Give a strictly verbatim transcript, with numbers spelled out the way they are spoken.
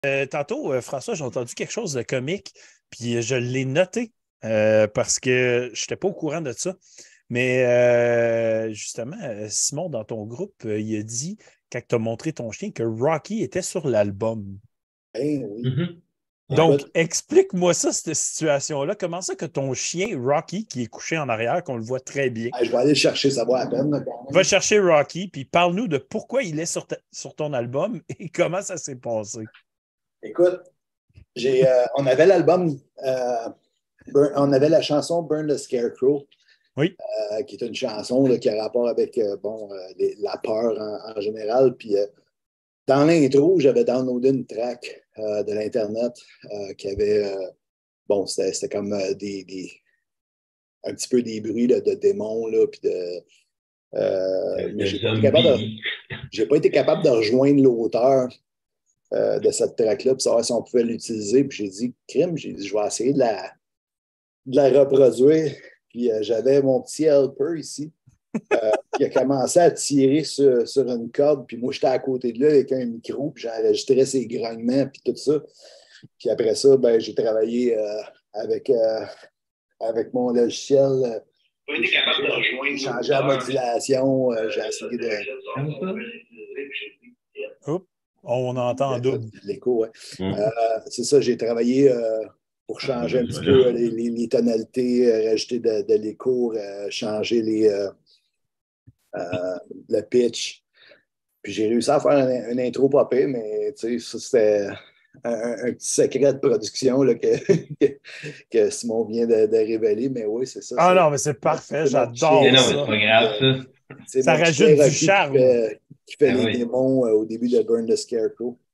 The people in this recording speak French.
Euh, tantôt, euh, François, j'ai entendu quelque chose de comique, puis euh, je l'ai noté euh, parce que je n'étais pas au courant de ça. Mais euh, justement, euh, Simon, dans ton groupe, euh, il a dit, quand tu as montré ton chien, que Rocky était sur l'album. Ben oui. Mhm. Donc, Écoute, explique-moi ça, cette situation-là. Comment ça que ton chien, Rocky, qui est couché en arrière, qu'on le voit très bien, hey, je vais aller le chercher, ça va à peine, là, quand va même. chercher Rocky, puis parle-nous de pourquoi il est sur, ta- sur ton album et comment ça s'est passé. Écoute, j'ai, euh, on avait l'album, euh, Burn- on avait la chanson Burn the Scarecrow, Oui. euh, qui est une chanson là, qui a rapport avec euh, bon, euh, les- la peur en, en général. Puis euh, dans l'intro, j'avais downloadé une track euh, de l'Internet euh, qui avait, euh, bon, c'était c'était comme euh, des, des- un petit peu des bruits là, de démons, là, puis de, euh, De, mais de j'ai pas été capable de, zombies. j'ai pas été capable de rejoindre l'auteur euh, de cette track-là pour savoir si on pouvait l'utiliser. Puis j'ai dit, crime, j'ai dit, je vais essayer de la, de la reproduire. Puis euh, j'avais mon petit helper ici euh, qui a commencé à tirer sur, sur une corde. Puis moi, j'étais à côté de lui avec un micro, puis j'enregistrais ses grognements, puis tout ça. Puis après ça, ben, j'ai travaillé euh, avec, euh, avec mon logiciel. Euh, j'ai changé, j'ai changé la modulation, euh, j'ai essayé de. Oups, on entend en double. L'écho, ouais. Hum. Euh, c'est ça, j'ai travaillé euh, pour Ah, changer un ben petit peu euh, voilà. les, les- les tonalités, euh, rajouter de, de l'écho, euh, changer les, euh, euh, le pitch. Puis j'ai réussi à faire un, un intro pas pire, mais tu sais, ça c'était un, un petit secret de production là, que, que, que Simon vient de, de révéler. Mais oui, c'est ça, Ah c'est non, mais c'est parfait, c'est mon petit chien. Mais j'adore non, mais c'est ça. pas Puis, grave, euh, ça. c'est Ça mon petit rajoute chien du Rocky qui charme. fait, qui fait Ah les oui. démons euh, au début de Burn the Scarecrow.